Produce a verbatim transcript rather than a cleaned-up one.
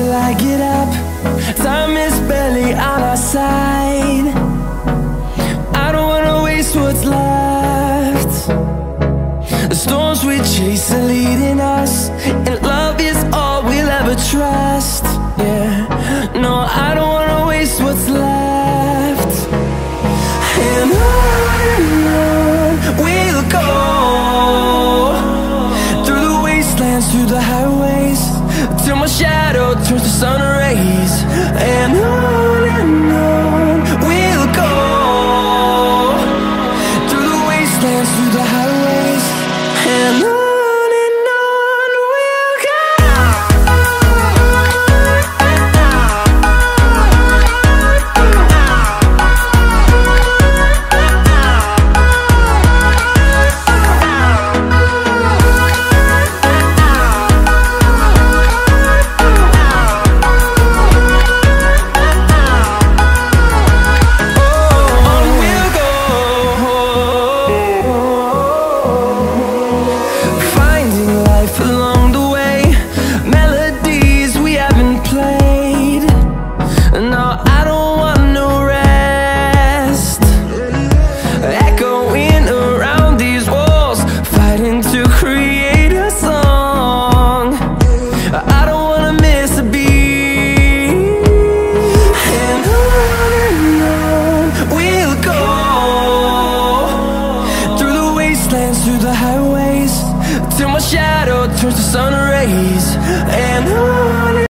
till I get up. Time is barely on our side. I don't wanna waste what's left. The storms we chase are leading us, and love is all we'll ever trust. Yeah, no, I don't wanna waste what's left. And on and on we'll go, through the wastelands, through the highways, till my shadow turns to sun